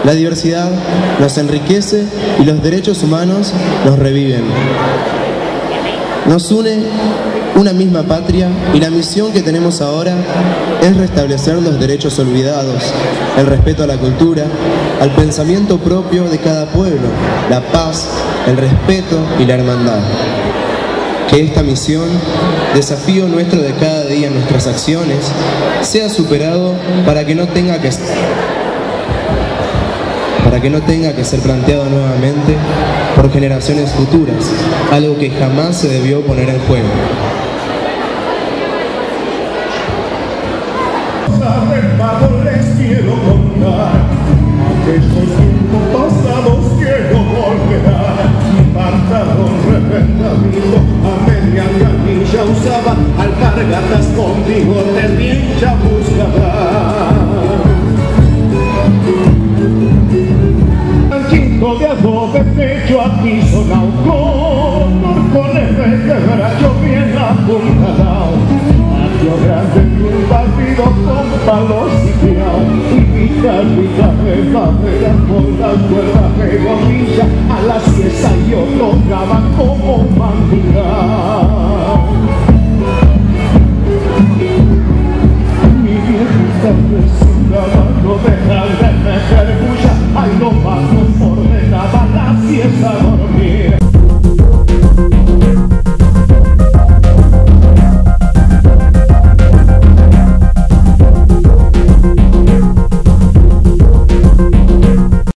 La diversidad nos enriquece y los derechos humanos nos reviven. Nos une una misma patria y la misión que tenemos ahora es restablecer los derechos olvidados, el respeto a la cultura, al pensamiento propio de cada pueblo, la paz, el respeto y la hermandad. Que esta misión, desafío nuestro de cada día en nuestras acciones, sea superado para que no tenga que ser planteado nuevamente por generaciones futuras, algo que jamás se debió poner en juego. Les quiero contar aquellos tiempos pasados quiero volver. Mi pantalón reventadito a media canilla usaba, alpargatas contigo de pincha buscaba. Quinto de adobe pecho aquí sonao con el quebracho bien apuntadao. Patio grande bien barrido con palos y piao, y guitarrita de madera con las cuerdas de gomilla, a la siesta yo tocaba como mandinga.